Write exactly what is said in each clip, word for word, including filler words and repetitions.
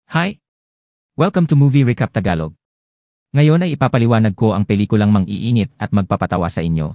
Hi! Welcome to Movie Recap Tagalog. Ngayon ay ipapaliwanag ko ang pelikulang mang-iinit at magpapatawa sa inyo.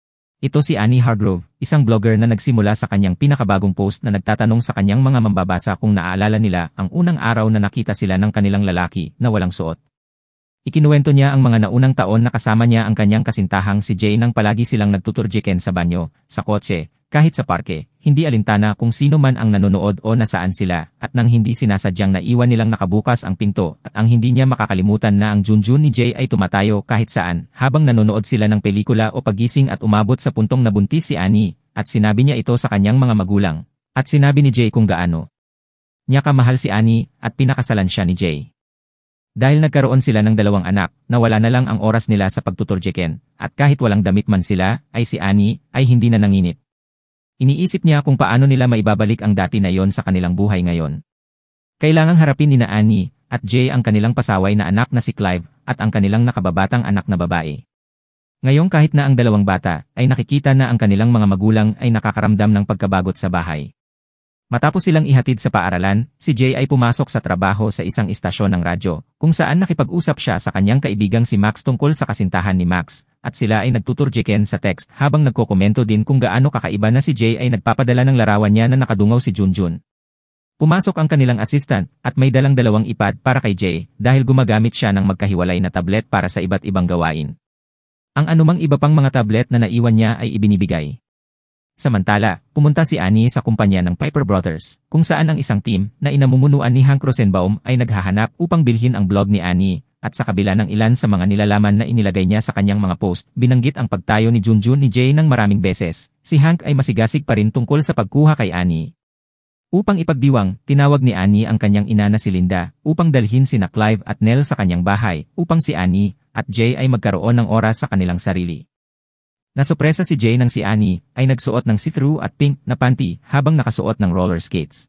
Ito si Annie Hargrove, isang blogger na nagsimula sa kanyang pinakabagong post na nagtatanong sa kanyang mga mambabasa kung naaalala nila ang unang araw na nakita sila ng kanilang lalaki na walang suot. Ikinuwento niya ang mga naunang taon na kasama niya ang kanyang kasintahang si Jay nang palagi silang nagtuturjiken sa banyo, sa kotse, kahit sa parke, hindi alintana kung sino man ang nanonood o nasaan sila, at nang hindi sinasadyang naiwan nilang nakabukas ang pinto, at ang hindi niya makakalimutan na ang junjun ni Jay ay tumatayo kahit saan, habang nanonood sila ng pelikula o pagising at umabot sa puntong nabuntis si Annie, at sinabi niya ito sa kanyang mga magulang. At sinabi ni Jay kung gaano niya kamahal si Annie, at pinakasalan siya ni Jay. Dahil nagkaroon sila ng dalawang anak, nawala na lang ang oras nila sa pagtuturjiken, at kahit walang damit man sila, ay si Annie, ay hindi na nanginit. Iniisip niya kung paano nila maibabalik ang dati na yon sa kanilang buhay ngayon. Kailangang harapin ni na Annie at Jay ang kanilang pasaway na anak na si Clive at ang kanilang nakababatang anak na babae. Ngayon kahit na ang dalawang bata ay nakikita na ang kanilang mga magulang ay nakakaramdam ng pagkabagot sa bahay. Matapos silang ihatid sa paaralan, si Jay ay pumasok sa trabaho sa isang istasyon ng radyo, kung saan nakipag-usap siya sa kanyang kaibigang si Max tungkol sa kasintahan ni Max, at sila ay nagtuturjiken sa text habang nagkokomento din kung gaano kakaiba na si Jay ay nagpapadala ng larawan niya na nakadungaw si Junjun. Pumasok ang kanilang assistant, at may dalang dalawang iPad para kay Jay, dahil gumagamit siya ng magkahiwalay na tablet para sa iba't ibang gawain. Ang anumang iba pang mga tablet na naiwan niya ay ibinibigay. Samantala, pumunta si Annie sa kumpanya ng Piper Brothers, kung saan ang isang team na inamumunuan ni Hank Rosenbaum ay naghahanap upang bilhin ang blog ni Annie, at sa kabila ng ilan sa mga nilalaman na inilagay niya sa kanyang mga post, binanggit ang pagtayo ni Junjun ni Jay ng maraming beses. Si Hank ay masigasig pa rin tungkol sa pagkuha kay Annie. Upang ipagdiwang, tinawag ni Annie ang kanyang ina na si Linda, upang dalhin sina Clive at Nell sa kanyang bahay, upang si Annie at Jay ay magkaroon ng oras sa kanilang sarili. Nasopresa si Jay nang si Annie ay nagsuot ng see-through at pink na panty habang nakasuot ng roller skates.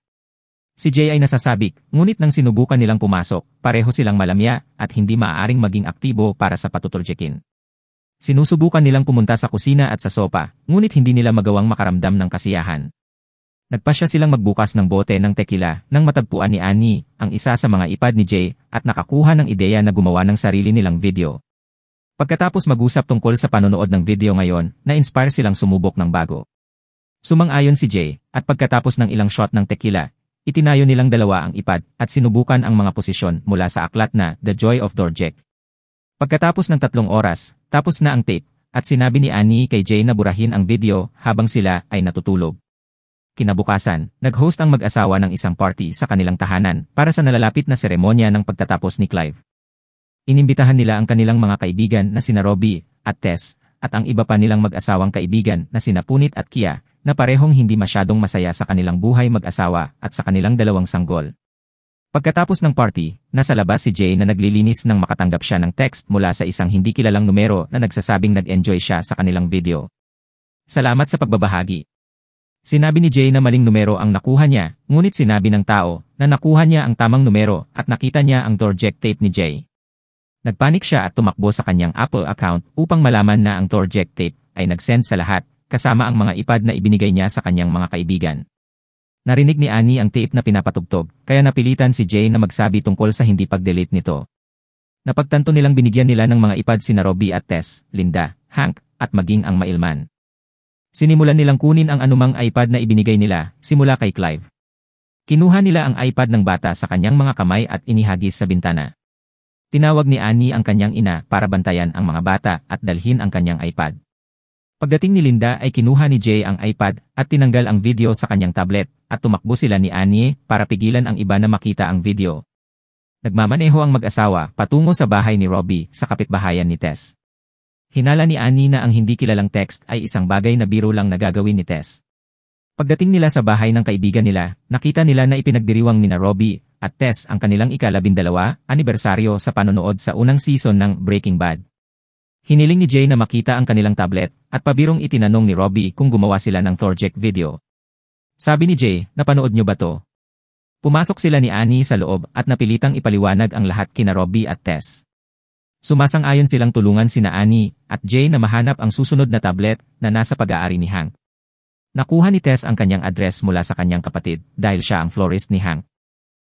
Si Jay ay nasasabik, ngunit nang sinubukan nilang pumasok, pareho silang malamya at hindi maaaring maging aktibo para sa patuturjikin. Sinusubukan nilang pumunta sa kusina at sa sopa, ngunit hindi nila magawang makaramdam ng kasiyahan. Nagpasya silang magbukas ng bote ng tequila nang matagpuan ni Annie ang isa sa mga iPad ni Jay at nakakuha ng ideya na gumawa ng sarili nilang video. Pagkatapos mag-usap tungkol sa panonood ng video ngayon, na-inspire silang sumubok ng bago. Sumang-ayon si Jay, at pagkatapos ng ilang shot ng tequila, itinayo nilang dalawa ang iPad at sinubukan ang mga posisyon mula sa aklat na The Joy of Dorjek. Pagkatapos ng tatlong oras, tapos na ang tape, at sinabi ni Annie kay Jay na burahin ang video habang sila ay natutulog. Kinabukasan, nag-host ang mag-asawa ng isang party sa kanilang tahanan para sa nalalapit na seremonya ng pagtatapos ni Clive. Inimbitahan nila ang kanilang mga kaibigan na sina Robbie at Tess, at ang iba pa nilang mag-asawang kaibigan na sina Punit at Kia, na parehong hindi masyadong masaya sa kanilang buhay mag-asawa at sa kanilang dalawang sanggol. Pagkatapos ng party, nasa labas si Jay na naglilinis nang makatanggap siya ng text mula sa isang hindi kilalang numero na nagsasabing nag-enjoy siya sa kanilang video. Salamat sa pagbabahagi. Sinabi ni Jay na maling numero ang nakuha niya, ngunit sinabi ng tao na nakuha niya ang tamang numero at nakita niya ang Dorjek tape ni Jay. Nagpanik siya at tumakbo sa kanyang Apple account upang malaman na ang Dorjek tape ay nag-send sa lahat, kasama ang mga iPad na ibinigay niya sa kanyang mga kaibigan. Narinig ni Annie ang tape na pinapatugtog, kaya napilitan si Jay na magsabi tungkol sa hindi pag-delete nito. Napagtanto nilang binigyan nila ng mga iPad sina Robbie at Tess, Linda, Hank, at maging ang mailman. Sinimulan nilang kunin ang anumang iPad na ibinigay nila, simula kay Clive. Kinuha nila ang iPad ng bata sa kanyang mga kamay at inihagis sa bintana. Tinawag ni Annie ang kanyang ina para bantayan ang mga bata at dalhin ang kanyang iPad. Pagdating ni Linda ay kinuha ni Jay ang iPad at tinanggal ang video sa kanyang tablet at tumakbo sila ni Annie para pigilan ang iba na makita ang video. Nagmamaneho ang mag-asawa patungo sa bahay ni Robbie sa kapitbahayan ni Tess. Hinala ni Annie na ang hindi kilalang text ay isang bagay na biro lang na gagawin ni Tess. Pagdating nila sa bahay ng kaibigan nila, nakita nila na ipinagdiriwang nina Robbie at Tess ang kanilang ikalabindalawa anibersaryo sa panonood sa unang season ng Breaking Bad. Hiniling ni Jay na makita ang kanilang tablet at pabirong itinanong ni Robbie kung gumawa sila ng Dorjek video. Sabi ni Jay, napanood niyo ba to? Pumasok sila ni Annie sa loob at napilitang ipaliwanag ang lahat kina Robbie at Tess. Sumasang-ayon silang tulungan sina Annie at Jay na mahanap ang susunod na tablet na nasa pag-aari ni Hank. Nakuha ni Tess ang kanyang address mula sa kanyang kapatid dahil siya ang florist ni Hank.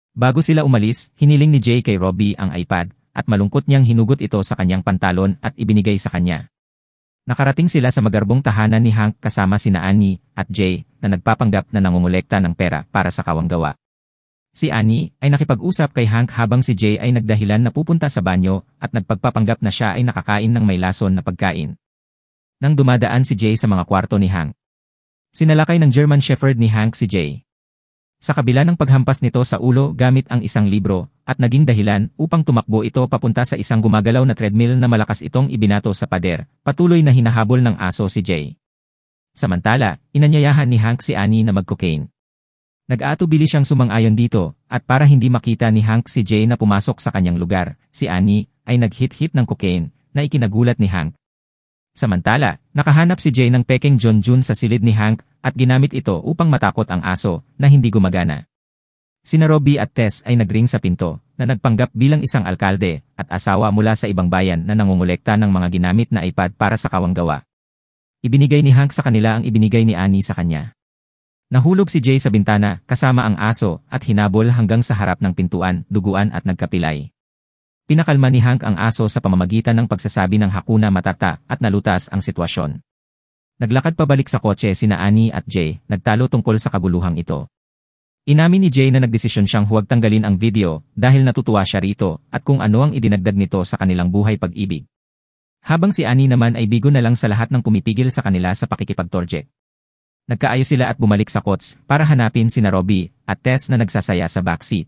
Bago sila umalis, hiniling ni Jay kay Robbie ang iPad, at malungkot niyang hinugot ito sa kanyang pantalon at ibinigay sa kanya. Nakarating sila sa magarbong tahanan ni Hank kasama sina Annie at Jay na nagpapanggap na nangungulekta ng pera para sa kawanggawa. Si Annie ay nakipag-usap kay Hank habang si Jay ay nagdahilan na pupunta sa banyo at nagpagpapanggap na siya ay nakakain ng may lason na pagkain. Nang dumadaan si Jay sa mga kwarto ni Hank, sinalakay ng German Shepherd ni Hank si Jay. Sa kabila ng paghampas nito sa ulo gamit ang isang libro, at naging dahilan upang tumakbo ito papunta sa isang gumagalaw na treadmill na malakas itong ibinato sa pader, patuloy na hinahabol ng aso si Jay. Samantala, inanyayahan ni Hank si Annie na mag-cocaine. Nag-aatubili siyang sumang-ayon dito, at para hindi makita ni Hank si Jay na pumasok sa kanyang lugar, si Annie ay nag-hit-hit ng cocaine na ikinagulat ni Hank. Samantala, nakahanap si Jay ng peking John June sa silid ni Hank at ginamit ito upang matakot ang aso na hindi gumagana. Sina Robbie at Tess ay nagring sa pinto na nagpanggap bilang isang alkalde at asawa mula sa ibang bayan na nangungulekta ng mga ginamit na iPad para sa kawanggawa. Ibinigay ni Hank sa kanila ang ibinigay ni Annie sa kanya. Nahulog si Jay sa bintana kasama ang aso at hinabol hanggang sa harap ng pintuan, duguan at nagkapilay. Pinakalma ni Hank ang aso sa pamamagitan ng pagsasabi ng Hakuna Matata at nalutas ang sitwasyon. Naglakad pabalik sa kotse sina Annie at Jay, nagtalo tungkol sa kaguluhang ito. Inamin ni Jay na nagdesisyon siyang huwag tanggalin ang video dahil natutuwa siya rito at kung ano ang idinagdag nito sa kanilang buhay pag-ibig. Habang si Annie naman ay bigo na lang sa lahat ng pumipigil sa kanila sa pakikipagtorjek. Nagkaayos sila at bumalik sa kots para hanapin sina Robbie at Tess na nagsasaya sa backseat.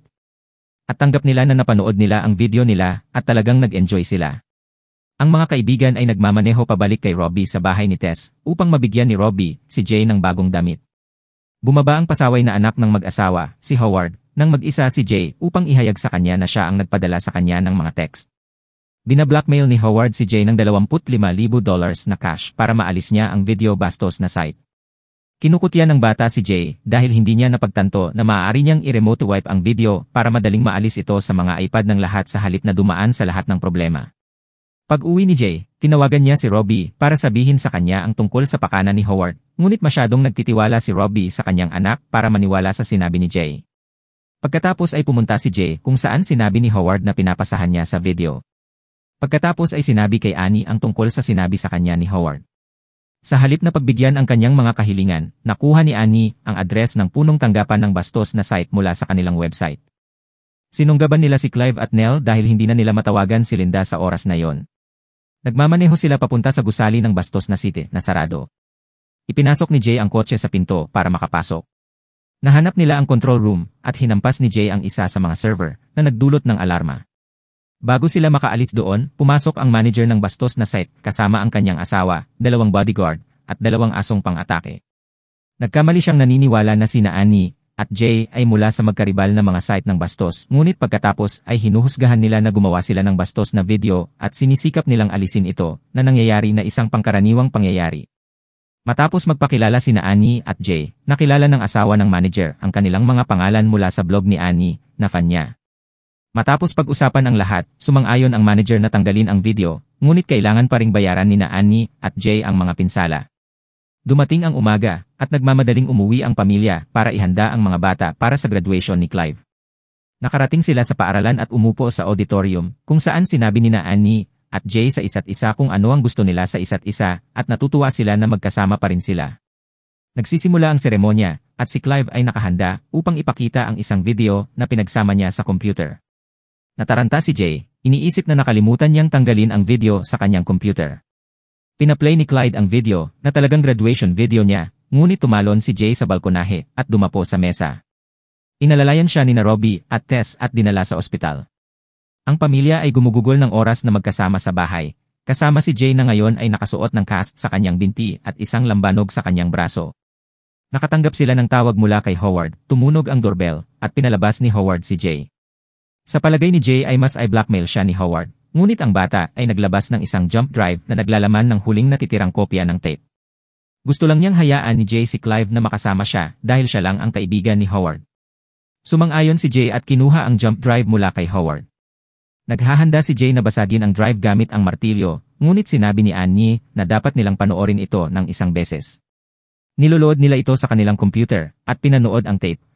At tanggap nila na napanood nila ang video nila at talagang nag-enjoy sila. Ang mga kaibigan ay nagmamaneho pabalik kay Robbie sa bahay ni Tess upang mabigyan ni Robbie si Jay ng bagong damit. Bumaba ang pasaway na anak ng mag-asawa, si Howard, nang mag-isa si Jay upang ihayag sa kanya na siya ang nagpadala sa kanya ng mga text. Binablockmail ni Howard si Jay ng dalawampu't lima libo dollars na cash para maalis niya ang video bastos na site. Kinukutya ng bata si Jay dahil hindi niya napagtanto na maaari niyang i-remote wipe ang video para madaling maalis ito sa mga iPad ng lahat sa halip na dumaan sa lahat ng problema. Pag-uwi ni Jay, tinawagan niya si Robbie para sabihin sa kanya ang tungkol sa pakana ni Howard, ngunit masyadong nagtitiwala si Robbie sa kanyang anak para maniwala sa sinabi ni Jay. Pagkatapos ay pumunta si Jay kung saan sinabi ni Howard na pinapasahan niya sa video. Pagkatapos ay sinabi kay Annie ang tungkol sa sinabi sa kanya ni Howard. Sa halip na pagbigyan ang kanyang mga kahilingan, nakuha ni Annie ang address ng punong tanggapan ng bastos na site mula sa kanilang website. Sinunggaban nila si Clive at Nell dahil hindi na nila matawagan si Linda sa oras na yon. Nagmamaneho sila papunta sa gusali ng bastos na city na sarado. Ipinasok ni Jay ang kotse sa pinto para makapasok. Nahanap nila ang control room at hinampas ni Jay ang isa sa mga server na nagdulot ng alarma. Bago sila makaalis doon, pumasok ang manager ng bastos na site kasama ang kanyang asawa, dalawang bodyguard, at dalawang asong pang-atake. Nagkamali siyang naniniwala na sina Annie at Jay ay mula sa magkaribal na mga site ng bastos, ngunit pagkatapos ay hinuhusgahan nila na gumawa sila ng bastos na video at sinisikap nilang alisin ito na nangyayari na isang pangkaraniwang pangyayari. Matapos magpakilala sina Annie at Jay, nakilala ng asawa ng manager ang kanilang mga pangalan mula sa blog ni Annie na fan niya. Matapos pag-usapan ang lahat, sumang-ayon ang manager na tanggalin ang video, ngunit kailangan pa ring bayaran ni na Annie at Jay ang mga pinsala. Dumating ang umaga, at nagmamadaling umuwi ang pamilya para ihanda ang mga bata para sa graduation ni Clive. Nakarating sila sa paaralan at umupo sa auditorium, kung saan sinabi ni na Annie at Jay sa isa't isa kung ano ang gusto nila sa isa't isa, at natutuwa sila na magkasama pa rin sila. Nagsisimula ang seremonya, at si Clive ay nakahanda upang ipakita ang isang video na pinagsama niya sa computer. Nataranta si Jay, iniisip na nakalimutan niyang tanggalin ang video sa kanyang computer. Pinaplay ni Clyde ang video na talagang graduation video niya, ngunit tumalon si Jay sa balkonahe at dumapo sa mesa. Inalalayan siya ni na Robbie at Tess at dinala sa ospital. Ang pamilya ay gumugugol ng oras na magkasama sa bahay, kasama si Jay na ngayon ay nakasuot ng cast sa kanyang binti at isang lambanog sa kanyang braso. Nakatanggap sila ng tawag mula kay Howard, tumunog ang doorbell, at pinalabas ni Howard si Jay. Sa palagay ni Jay ay mas ay blackmail siya ni Howard, ngunit ang bata ay naglabas ng isang jump drive na naglalaman ng huling natitirang kopya ng tape. Gusto lang niyang hayaan ni Jay si Clive na makasama siya dahil siya lang ang kaibigan ni Howard. Sumang-ayon si Jay at kinuha ang jump drive mula kay Howard. Naghahanda si Jay na basagin ang drive gamit ang martilyo, ngunit sinabi ni Annie na dapat nilang panoorin ito ng isang beses. Nilolood nila ito sa kanilang computer at pinanood ang tape,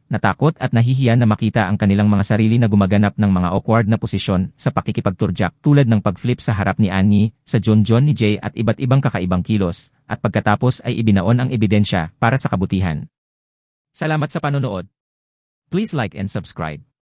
natakot at nahihiya na makita ang kanilang mga sarili na gumaganap ng mga awkward na posisyon sa pakikipagturjak tulad ng pag-flip sa harap ni Annie, sa John-John ni Jay at iba't ibang kakaibang kilos, at pagkatapos ay ibinaon ang ebidensya para sa kabutihan. Salamat sa panonood. Please like and subscribe.